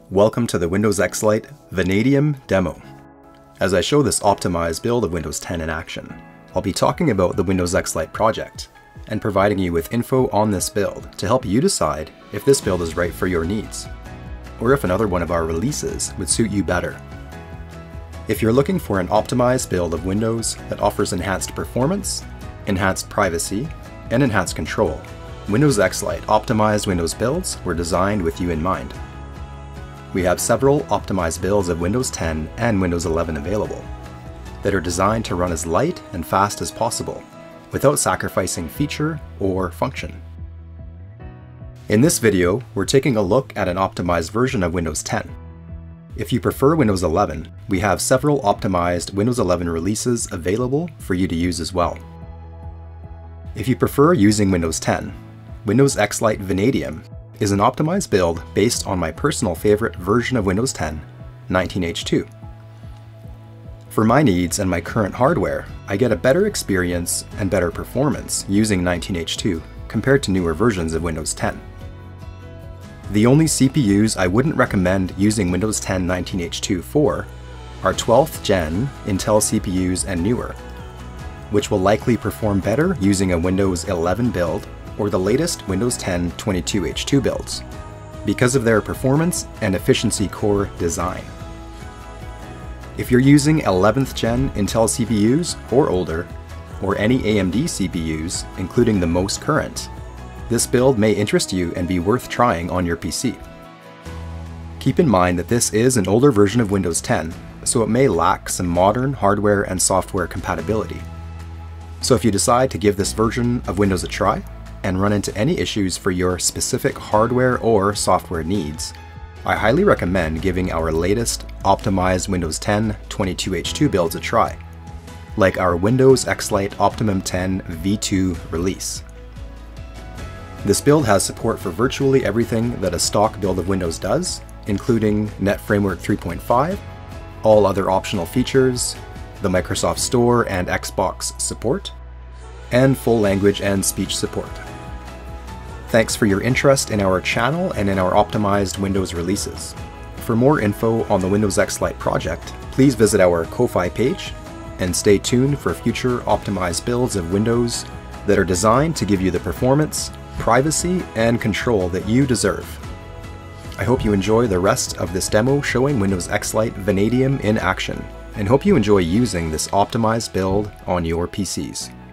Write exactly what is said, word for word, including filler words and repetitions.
Welcome to the Windows X Lite Vanadium demo. As I show this optimized build of Windows ten in action, I'll be talking about the Windows X Lite project and providing you with info on this build to help you decide if this build is right for your needs, or if another one of our releases would suit you better. If you're looking for an optimized build of Windows that offers enhanced performance, enhanced privacy, and enhanced control, Windows X Lite optimized Windows builds were designed with you in mind. We have several optimized builds of Windows ten and Windows eleven available that are designed to run as light and fast as possible without sacrificing feature or function. In this video, we're taking a look at an optimized version of Windows ten. If you prefer Windows eleven, we have several optimized Windows eleven releases available for you to use as well. If you prefer using Windows ten, Windows X Lite Vanadium is an optimized build based on my personal favorite version of Windows ten, nineteen H two. For my needs and my current hardware, I get a better experience and better performance using nineteen H two compared to newer versions of Windows ten. The only C P Us I wouldn't recommend using Windows ten nineteen H two for are twelfth gen Intel C P Us and newer, which will likely perform better using a Windows eleven build or the latest Windows ten twenty-two H two builds, because of their performance and efficiency core design. If you're using eleventh gen Intel C P Us or older, or any A M D C P Us, including the most current, this build may interest you and be worth trying on your P C. Keep in mind that this is an older version of Windows ten, so it may lack some modern hardware and software compatibility. So if you decide to give this version of Windows a try, and run into any issues for your specific hardware or software needs, I highly recommend giving our latest optimized Windows ten twenty-two H two builds a try, like our Windows X Lite Optimum ten V two release. This build has support for virtually everything that a stock build of Windows does, including Net Framework three point five, all other optional features, the Microsoft Store and Xbox support, and full language and speech support. Thanks for your interest in our channel and in our optimized Windows releases. For more info on the Windows X Lite project, please visit our Ko-Fi page and stay tuned for future optimized builds of Windows that are designed to give you the performance, privacy, and control that you deserve. I hope you enjoy the rest of this demo showing Windows X Lite Vanadium in action, and hope you enjoy using this optimized build on your P Cs.